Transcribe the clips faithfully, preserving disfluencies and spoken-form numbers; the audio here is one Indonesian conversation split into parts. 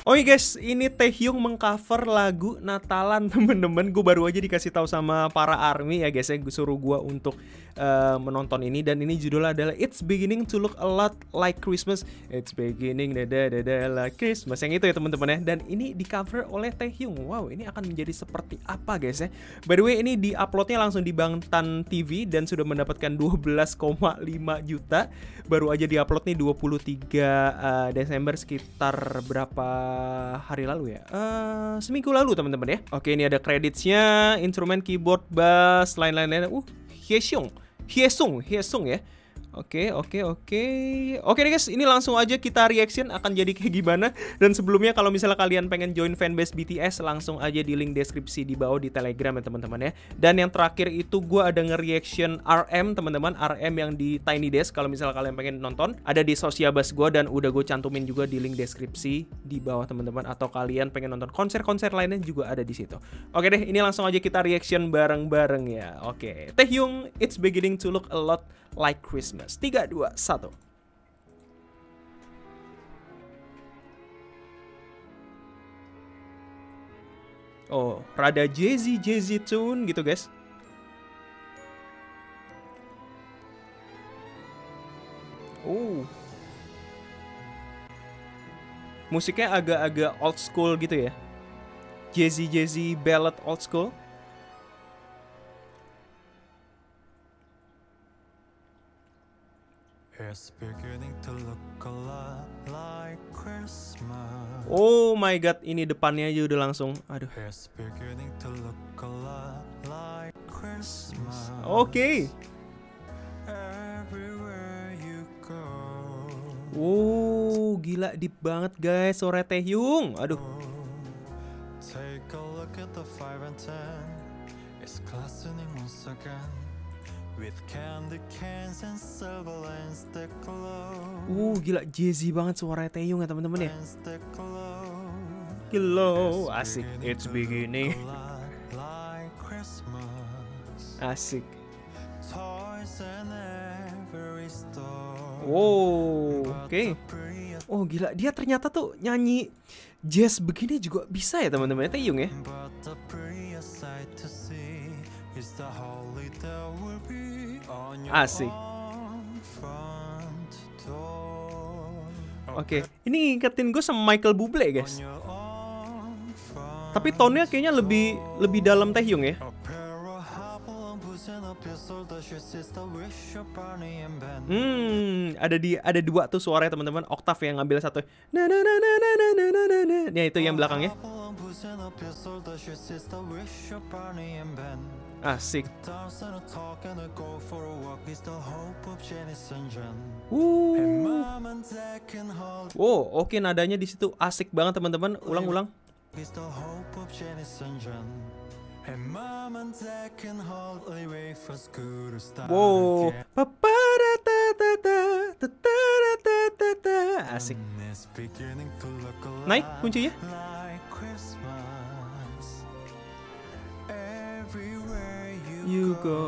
Oke guys, ini Taehyung mengcover lagu Natalan temen-temen. Gue baru aja dikasih tahu sama para ARMY ya guys ya, gue suruh gue untuk uh, menonton ini. Dan ini judulnya adalah It's Beginning to Look a Lot Like Christmas. It's beginning dada dada like Christmas. Yang itu ya teman-teman ya. Dan ini di cover oleh Taehyung. Wow, ini akan menjadi seperti apa guys ya. By the way, ini di uploadnya langsung di Bangtan T V dan sudah mendapatkan dua belas koma lima juta. Baru aja di upload nih dua puluh tiga uh, Desember, sekitar berapa hari lalu ya, uh, seminggu lalu teman-teman ya. Oke, ini ada kreditnya, instrumen, keyboard, bass, lain-lain. Uh, Hyeseung, Hyeseung, Hyeseung ya. Oke, oke, oke. Oke deh guys, ini langsung aja kita reaction akan jadi kayak gimana. Dan sebelumnya kalau misalnya kalian pengen join fanbase B T S, langsung aja di link deskripsi di bawah di Telegram ya teman-teman ya. Dan yang terakhir itu gue ada nge-reaction R M teman-teman, R M yang di Tiny Desk. Kalau misalnya kalian pengen nonton, ada di Sosiabas gue dan udah gue cantumin juga di link deskripsi di bawah teman-teman. Atau kalian pengen nonton konser-konser lainnya juga ada di situ. Oke deh, ini langsung aja kita reaction bareng-bareng ya. Oke, Taehyung, It's Beginning to Look a Lot Like Christmas. Tiga, dua, satu. Oh, rada jazzy jazzy tune gitu guys. Oh, musiknya agak-agak old school gitu ya. Jazzy jazzy ballad old school. It's beginning to look a lot like Christmas. Oh my god, ini depannya aja udah langsung. Aduh. It's beginning to look a lot like Christmas. Oke. Okay. Everywhere you go. Oh, gila deep banget guys suara Taehyung. Aduh. Take a look at the five and ten. It's glistening once again. With candy cans and silver lanes that glow. Uh, gila jazzy banget suara Taehyung ya teman-teman ya. Glow, asik. It's beginning. Like Christmas. Asik. Toys in every store. Wow, oke. Okay. Oh gila, dia ternyata tuh nyanyi jazz begini juga bisa ya teman-teman ya Taehyung ya. But the prettiest sight to see is the holly that will be on your asik. front door. Oke, okay. Ini ngingetin gue sama Michael Bublé guys. Tapi tone-nya kayaknya lebih lebih dalam Taehyung ya. Hmm, ada di ada dua tuh suaranya teman-teman, oktav yang ngambil satu. Nah, nah, nah, nah, nah, nah, nah, nah, nah. Ya itu yang belakangnya. Asik. Uh. Wow, oke okay, nadanya di situ asik banget teman-teman. Ulang-ulang. Wow. Asik. Naik kuncinya. You go.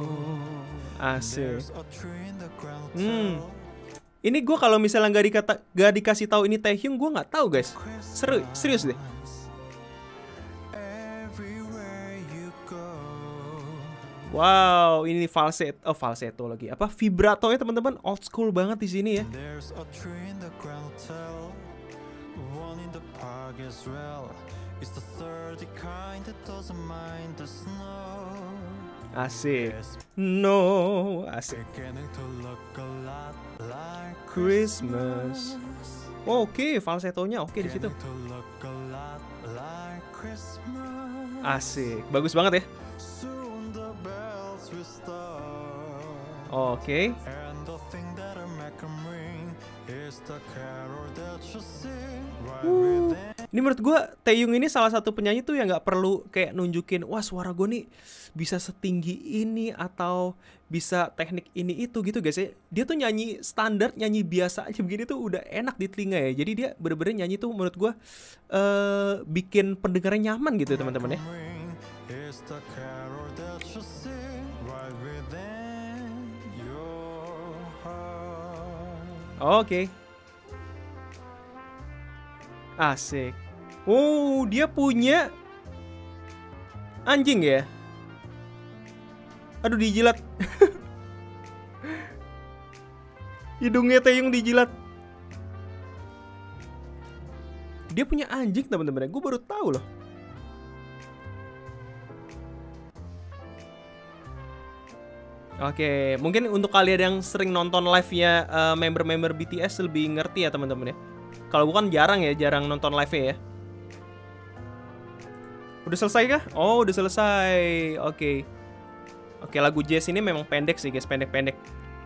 Asik. Hmm. Ini gue kalau misalnya nggak dikata nggak dikasih tahu ini Taehyung, gue nggak tahu guys. Seru, serius deh. Wow, ini falsetto, oh falsetto lagi. Apa vibrato ya teman-teman? Old school banget di sini ya. Asik. No, asik. Christmas. Oh, oke, okay. Falsettonya oke okay di situ. Asik, bagus banget ya. Oke. Okay. Uh. Ini menurut gue Taehyung ini salah satu penyanyi tuh yang nggak perlu kayak nunjukin wah suara gue nih bisa setinggi ini atau bisa teknik ini itu gitu guys ya. Dia tuh nyanyi standar, nyanyi biasa aja begini tuh udah enak di telinga ya. Jadi dia bener-bener nyanyi tuh menurut gue uh, bikin pendengarnya nyaman gitu ya teman-teman ya. Oke. Okay. Asik. Oh, dia punya anjing ya? Aduh, dijilat. Hidungnya Taehyung dijilat. Dia punya anjing teman-teman. Gue baru tahu loh. Oke, mungkin untuk kalian yang sering nonton live-nya uh, member-member B T S lebih ngerti ya teman-teman ya. Kalau gue kan jarang ya, jarang nonton live-nya ya. Udah selesai kah? Oh, udah selesai. Oke. Oke, lagu Jazz ini memang pendek sih guys, pendek-pendek.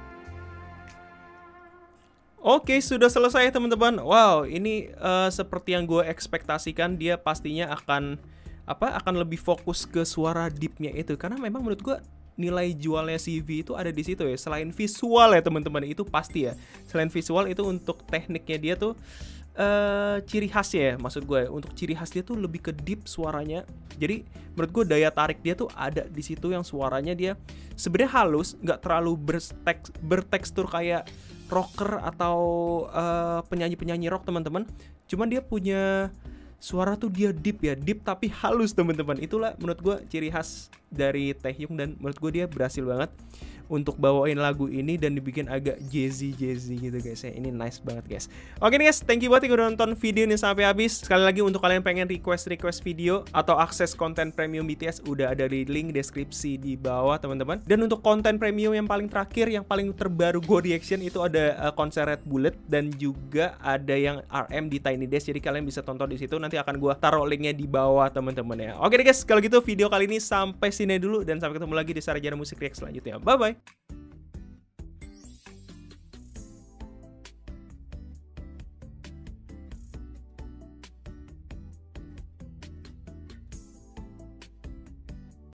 Oke, sudah selesai teman-teman. Wow, ini uh, seperti yang gue ekspektasikan, dia pastinya akan apa? Akan lebih fokus ke suara deep-nya itu, karena memang menurut gue nilai jualnya C V itu ada di situ ya. Selain visual ya teman-teman, itu pasti ya. Selain visual itu untuk tekniknya dia tuh uh, ciri khasnya ya, maksud gue. Untuk ciri khas dia tuh lebih ke deep suaranya. Jadi menurut gue daya tarik dia tuh ada di situ, yang suaranya dia sebenarnya halus, nggak terlalu bertek bertekstur kayak rocker atau uh, penyanyi-penyanyi rock teman-teman. Cuman dia punya suara tuh dia deep ya, deep tapi halus teman-teman. Itulah menurut gue ciri khas dari Taehyung, dan menurut gue dia berhasil banget untuk bawain lagu ini dan dibikin agak jazzy-jazzy gitu guys ya. Ini nice banget guys. Oke nih guys, thank you banget yang udah nonton video ini sampai habis. Sekali lagi untuk kalian pengen request-request video atau akses konten premium B T S, udah ada di link deskripsi di bawah teman-teman. Dan untuk konten premium yang paling terakhir, yang paling terbaru Go Reaction, itu ada uh, konser Red Bullet dan juga ada yang R M di Tiny Desk. Jadi kalian bisa tonton di situ. Nanti akan gua taruh linknya di bawah teman-teman ya. Oke deh guys, kalau gitu video kali ini sampai sini dulu, dan sampai ketemu lagi di Sarjana Musik React selanjutnya. Bye bye.